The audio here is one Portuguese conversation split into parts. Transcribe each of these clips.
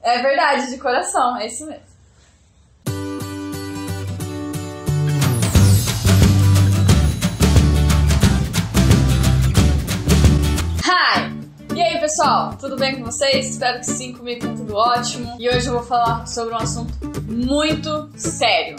É verdade, de coração, é isso mesmo. E aí pessoal, tudo bem com vocês? Espero que sim, comigo tá tudo ótimo. E hoje eu vou falar sobre um assunto muito sério: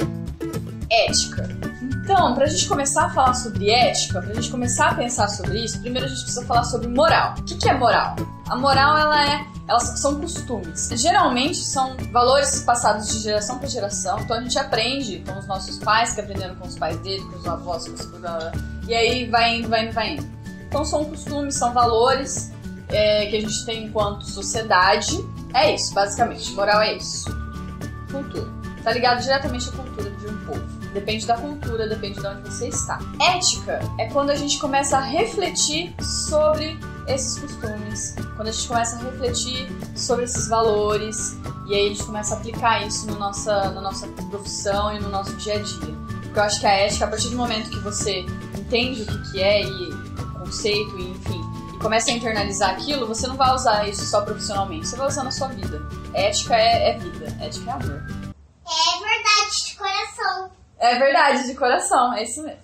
ética. Então, pra gente começar a falar sobre ética, pra gente começar a pensar sobre isso, primeiro a gente precisa falar sobre moral. O que é moral? A moral, elas são costumes. Geralmente são valores passados de geração para geração. Então a gente aprende com os nossos pais, que aprenderam com os pais dele, com os avós, com os... E aí vai indo. Então são costumes, são valores que a gente tem enquanto sociedade. É isso, basicamente. Moral é isso. Cultura. Tá ligado diretamente à cultura de um povo. Depende da cultura, depende de onde você está. Ética é quando a gente começa a refletir sobre esses costumes, quando a gente começa a refletir sobre esses valores, e aí a gente começa a aplicar isso na nossa profissão e no nosso dia a dia. Porque eu acho que a ética, a partir do momento que você entende o que é e o conceito, e enfim, e começa a internalizar aquilo, você não vai usar isso só profissionalmente, você vai usar na sua vida. Ética é vida, ética é amor. É verdade, de coração. É verdade, de coração, é isso mesmo.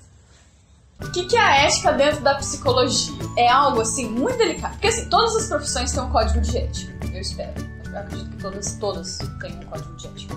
O que é a ética dentro da psicologia? É algo, assim, muito delicado. Porque, assim, todas as profissões têm um código de ética, eu espero. Eu acredito que todas têm um código de ética.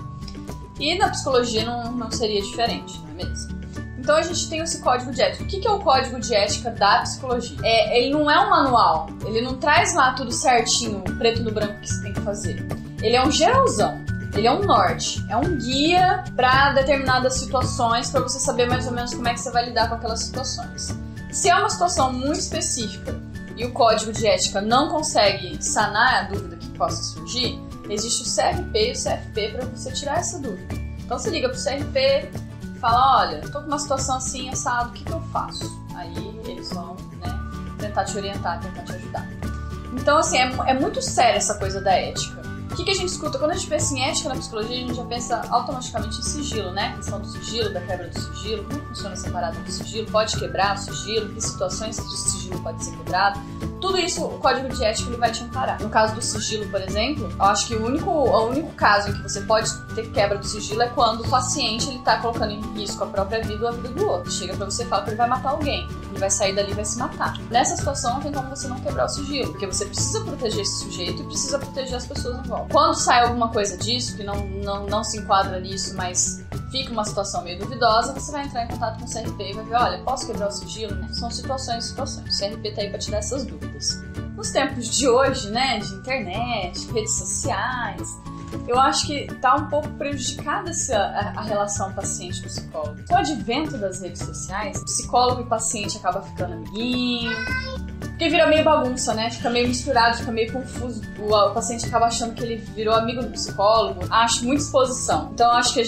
E na psicologia não seria diferente, não é mesmo? Então a gente tem esse código de ética. O que é o código de ética da psicologia? Ele não é um manual, ele não traz lá tudo certinho, preto no branco que você tem que fazer. Ele é um geralzão. Ele é um norte, é um guia para determinadas situações, para você saber mais ou menos como é que você vai lidar com aquelas situações. Se é uma situação muito específica e o código de ética não consegue sanar a dúvida que possa surgir, existe o CRP e o CFP para você tirar essa dúvida. Então você liga pro CRP e fala: olha, tô com uma situação assim, assado, o que eu faço? Aí eles vão, tentar te orientar, tentar te ajudar. Então, assim, é muito séria essa coisa da ética. O que a gente escuta? Quando a gente pensa em ética na psicologia, a gente já pensa automaticamente em sigilo, né? A questão do sigilo, da quebra do sigilo, como funciona essa parada do sigilo, pode quebrar o sigilo, que situações que o sigilo pode ser quebrado. Tudo isso, o código de ética ele vai te amparar. No caso do sigilo, por exemplo, eu acho que o único caso em que você pode ter quebra do sigilo é quando o paciente ele tá colocando em risco a própria vida ou a vida do outro. Chega pra você e fala que ele vai matar alguém, ele vai sair dali e vai se matar. Nessa situação, não tem como você não quebrar o sigilo, porque você precisa proteger esse sujeito e precisa proteger as pessoas em volta. Quando sai alguma coisa disso, que não se enquadra nisso, mas fica uma situação meio duvidosa, você vai entrar em contato com o CRP e vai ver: olha, posso quebrar o sigilo? São situações. O CRP tá aí pra tirar essas dúvidas. Nos tempos de hoje, de internet, redes sociais, eu acho que tá um pouco prejudicada a relação paciente-psicólogo. Com o advento das redes sociais, psicólogo e paciente acaba ficando amiguinho, porque vira meio bagunça, Fica meio misturado, fica meio confuso. O paciente acaba achando que ele virou amigo do psicólogo. Acho muita exposição. Então eu acho que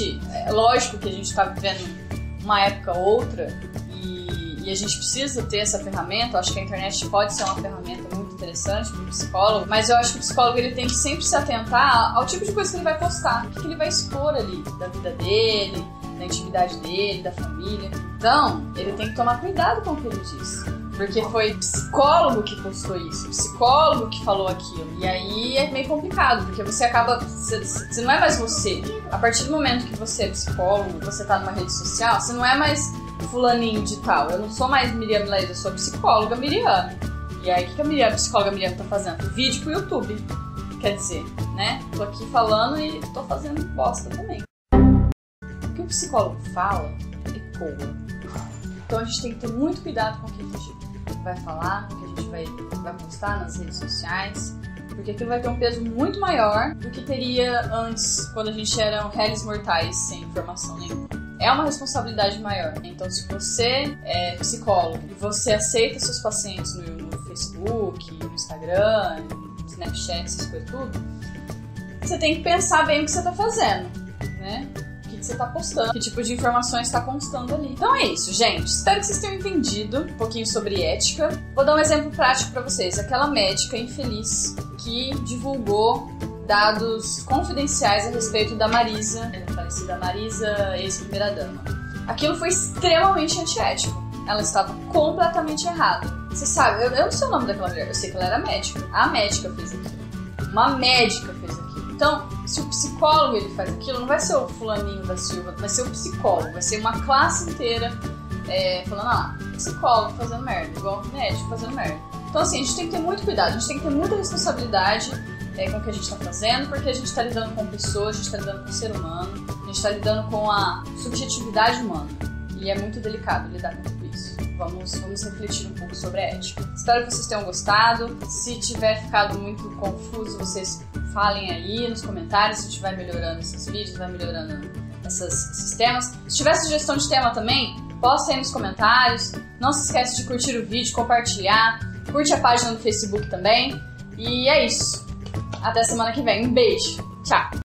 é lógico que a gente tá vivendo uma época ou outra e a gente precisa ter essa ferramenta. Eu acho que a internet pode ser uma ferramenta muito interessante para o psicólogo, mas eu acho que o psicólogo ele tem que sempre se atentar ao tipo de coisa que ele vai postar, o que ele vai expor ali da vida dele, da intimidade dele, da família. Então, ele tem que tomar cuidado com o que ele diz. Porque foi psicólogo que postou isso, psicólogo que falou aquilo. E aí é meio complicado, porque você acaba... Você não é mais você. A partir do momento que você é psicólogo, você tá numa rede social, você não é mais fulaninho de tal. Eu não sou mais Miriam Leite, eu sou psicóloga Miriam. E aí o que a psicóloga Miriam tá fazendo? Vídeo pro YouTube. Quer dizer, Tô aqui falando e tô fazendo bosta também. O que o psicólogo fala ecoa. Então a gente tem que ter muito cuidado com o que a gente vai falar, com o que a gente vai postar nas redes sociais, porque aquilo vai ter um peso muito maior do que teria antes, quando a gente era réis mortais sem informação nenhuma. É uma responsabilidade maior. Então, se você é psicólogo e você aceita seus pacientes no Facebook, no Instagram, no Snapchat, essas coisas tudo, você tem que pensar bem o que você está fazendo, O que você está postando, que tipo de informações está constando ali. Então é isso, gente. Espero que vocês tenham entendido um pouquinho sobre ética. Vou dar um exemplo prático para vocês. Aquela médica infeliz que divulgou dados confidenciais a respeito da Marisa, a falecida Marisa, ex-primeira-dama. Aquilo foi extremamente antiético. Ela estava completamente errada. Você sabe, eu não sei o nome daquela mulher, eu sei que ela era médica. A médica fez aquilo. Uma médica fez aquilo. Então, se o psicólogo ele faz aquilo, não vai ser o fulaninho da Silva, vai ser o psicólogo, vai ser uma classe inteira falando, psicólogo fazendo merda, igual médico fazendo merda. Então, assim, a gente tem que ter muito cuidado, a gente tem que ter muita responsabilidade com o que a gente tá fazendo, porque a gente tá lidando com pessoas, a gente tá lidando com o ser humano, a gente tá lidando com a subjetividade humana. E é muito delicado lidar com tudo isso. Vamos refletir um pouco sobre a ética. Espero que vocês tenham gostado. Se tiver ficado muito confuso, vocês falem aí nos comentários. Se a gente vai melhorando esses vídeos, vai melhorando esses temas. Se tiver sugestão de tema também, posta aí nos comentários. Não se esquece de curtir o vídeo, compartilhar. Curte a página no Facebook também. E é isso. Até semana que vem. Um beijo. Tchau.